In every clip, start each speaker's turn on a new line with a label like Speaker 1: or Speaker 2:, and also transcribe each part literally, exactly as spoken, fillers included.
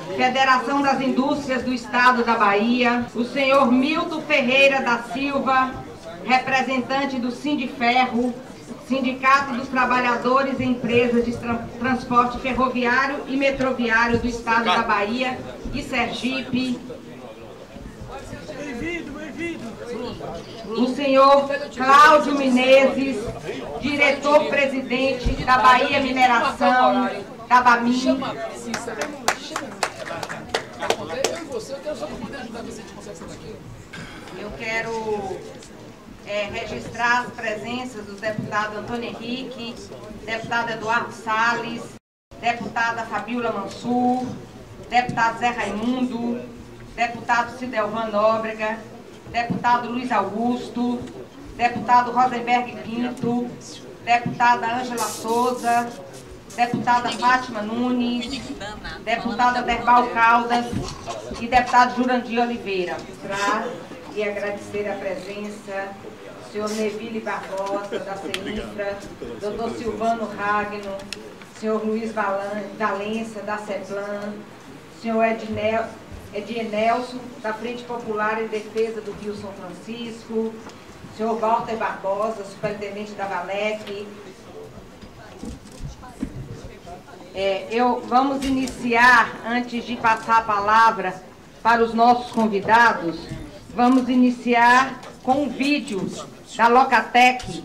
Speaker 1: Federação das Indústrias do Estado da Bahia, o senhor Milton Ferreira da Silva, representante do Sindiferro, Sindicato dos Trabalhadores e Empresas de Tra Transporte Ferroviário e Metroviário do Estado da Bahia e Sergipe, o senhor Cláudio Menezes, diretor-presidente da Bahia Mineração, da BAMIN. Eu quero é, registrar as presenças dos deputados Antônio Henrique, deputado Eduardo Salles, deputada Fabiola Mansur, deputado Zé Raimundo, deputado Cidelvan Nóbrega, deputado Luiz Augusto, deputado Rosenberg Pinto, deputada Ângela Souza, deputada Fátima Nunes, deputada Derbal Caldas e deputado Jurandir Oliveira. Para e agradecer a presença do senhor Neville Barbosa, da CEINFRA, doutor Silvano Ragno, senhor Luiz Valença, da CEPLAN, senhor Ednel, Edienelson, da Frente Popular em Defesa do Rio São Francisco, senhor Walter Barbosa, superintendente da VALEC. É, eu, vamos iniciar, antes de passar a palavra para os nossos convidados, vamos iniciar com um vídeo da Locatec.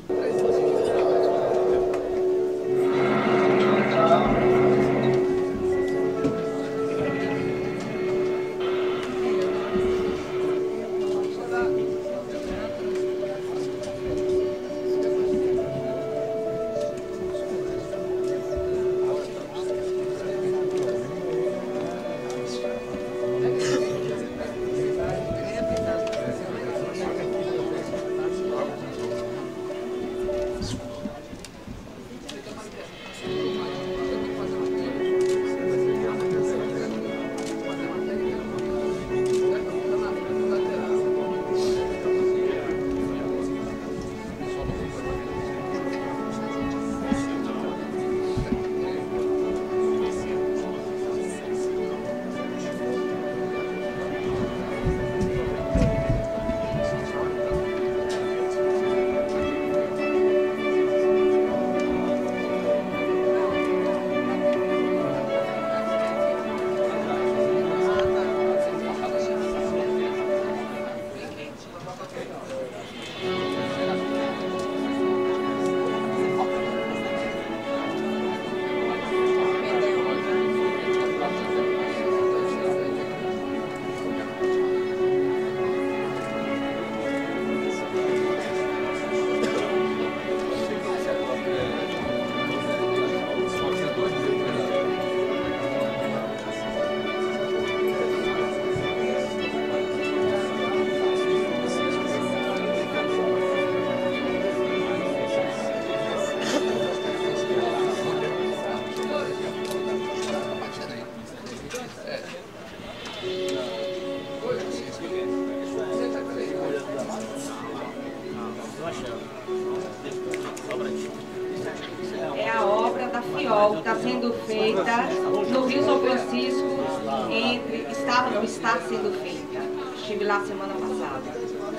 Speaker 1: É a obra da FIOL, que está sendo feita no Rio São Francisco, entre, estava, não está sendo feita. Estive lá semana passada.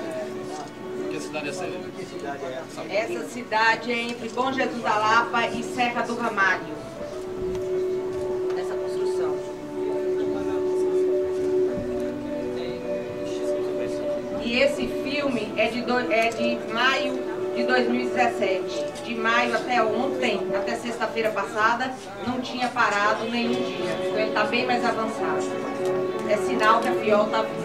Speaker 2: Que cidade é essa?
Speaker 1: Essa cidade é entre Bom Jesus da Lapa e Serra do Ramalho. Essa construção. E esse filme é de, do, é de maio de dois mil e dezessete. De maio até ontem, até sexta-feira passada, não tinha parado nenhum dia. Então ele está bem mais avançado. É sinal que a FIOL está viva.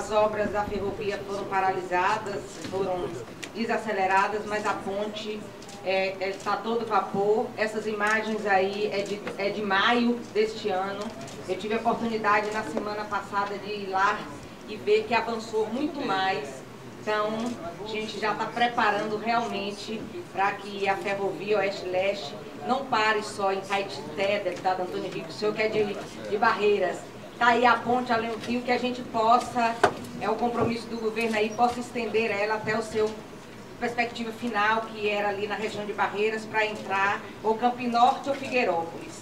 Speaker 1: as obras da ferrovia foram paralisadas, foram desaceleradas, mas a ponte está é, é, todo vapor. Essas imagens aí é de, é de maio deste ano. Eu tive a oportunidade na semana passada de ir lá e ver que avançou muito mais. Então, a gente já está preparando realmente para que a ferrovia Oeste-Leste não pare só em Caetité, deputado Antônio Henrique, o senhor que é de, de Barreiras. Está aí a ponte além do rio, que a gente possa, é o compromisso do governo aí, possa estender ela até o seu perspectiva final, que era ali na região de Barreiras, para entrar ou Campinorte ou Figueirópolis.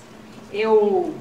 Speaker 1: Eu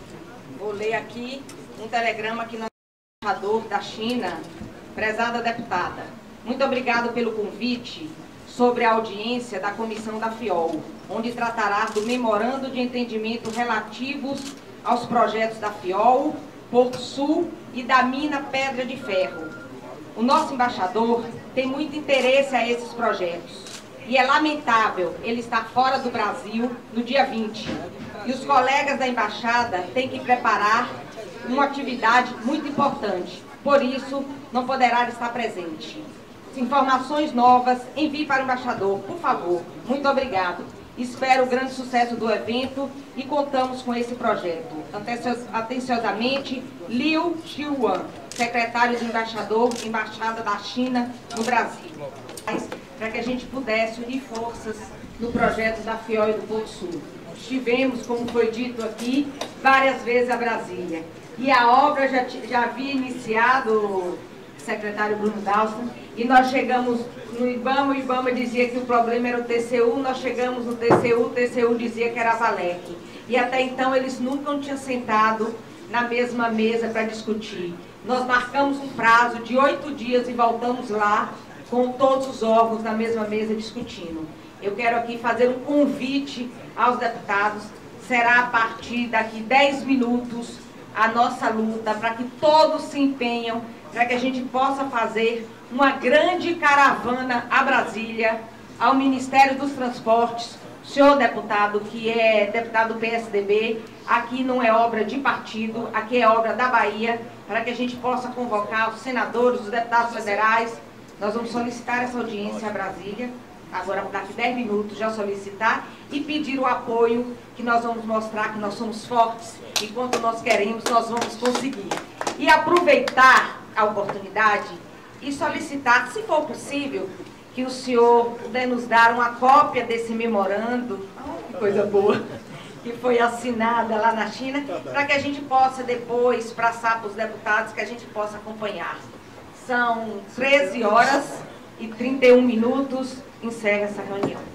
Speaker 1: vou ler aqui um telegrama que nosso embaixador da China, prezada deputada, muito obrigado pelo convite sobre a audiência da comissão da FIOL, onde tratará do memorando de entendimento relativos aos projetos da FIOL, Porto Sul e da mina Pedra de Ferro. O nosso embaixador tem muito interesse a esses projetos e é lamentável ele estar fora do Brasil no dia vinte. E os colegas da embaixada têm que preparar uma atividade muito importante. Por isso, não poderá estar presente. Informações novas, envie para o embaixador, por favor. Muito obrigado. Espero o grande sucesso do evento e contamos com esse projeto. Atenciosamente, Liu Xiuan, secretário do embaixador, Embaixada da China no Brasil. Para que a gente pudesse unir forças no projeto da FIOL e do Porto Sul. Estivemos, como foi dito aqui, várias vezes a Brasília. E a obra já, já havia iniciado, secretário Bruno Dalson, e nós chegamos no IBAMA, o IBAMA dizia que o problema era o T C U, nós chegamos no T C U, o T C U dizia que era a Valec. E até então eles nunca tinham sentado na mesma mesa para discutir. Nós marcamos um prazo de oito dias e voltamos lá com todos os órgãos na mesma mesa discutindo. Eu quero aqui fazer um convite aos deputados, será a partir daqui dez minutos, a nossa luta para que todos se empenham, para que a gente possa fazer uma grande caravana a Brasília, ao Ministério dos Transportes. O senhor deputado, que é deputado do P S D B, aqui não é obra de partido, aqui é obra da Bahia, para que a gente possa convocar os senadores, os deputados federais. Nós vamos solicitar essa audiência a Brasília, agora daqui dez minutos já solicitar, e pedir o apoio, que nós vamos mostrar que nós somos fortes, e quanto nós queremos, nós vamos conseguir. E aproveitar a oportunidade e solicitar, se for possível, que o senhor puder nos dar uma cópia desse memorando, que coisa boa, que foi assinada lá na China, para que a gente possa depois passar para os deputados, que a gente possa acompanhar. São treze horas e trinta e um minutos, encerra essa reunião.